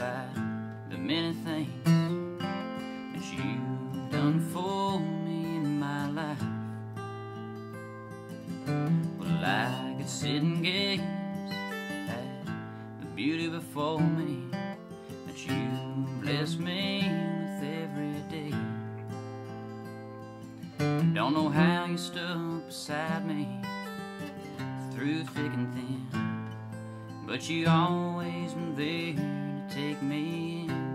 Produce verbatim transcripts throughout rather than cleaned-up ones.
about the many things that you've done for me in my life. Well, I could sit and gaze at the beauty before me that you bless me with every day. Don't know how you stood beside me through thick and thin, but you always been there to take me in,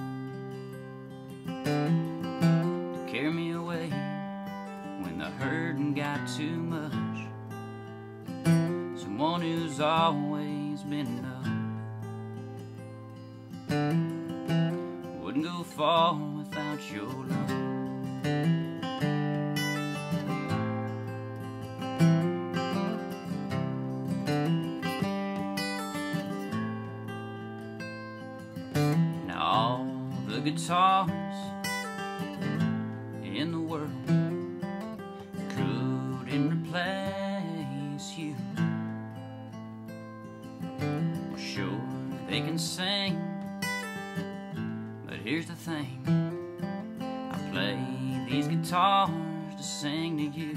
to carry me away when the hurting got too much. Someone who's always been enough. Wouldn't go far without your love. All the guitars in the world couldn't replace you. Well, sure, they can sing, but here's the thing, I play these guitars to sing to you.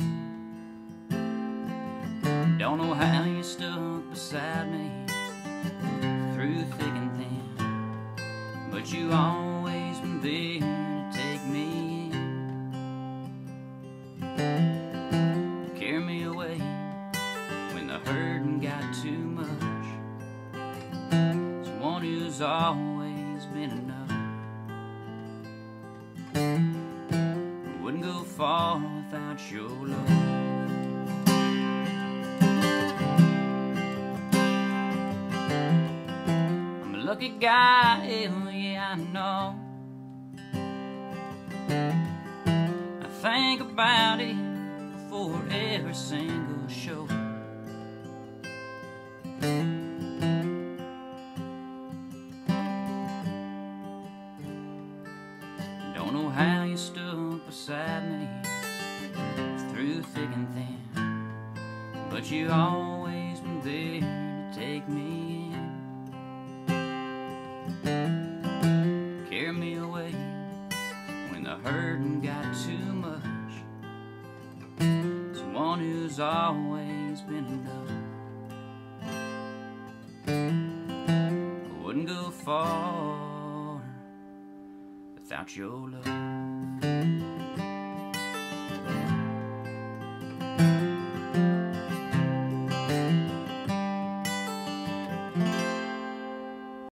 Don't know how you stuck beside me through thick and thin, but you always been there to take me in, to carry me away when the hurting got too much. Someone who's always been enough. Wouldn't go far without your love. I'm a lucky guy, hell yeah, I know. I think about it before every single show. Don't know how you stood beside me through thick and thin, but you always been there to take me in, carry me away when the hurting got too much. Someone who's always been enough. I wouldn't go far without your love.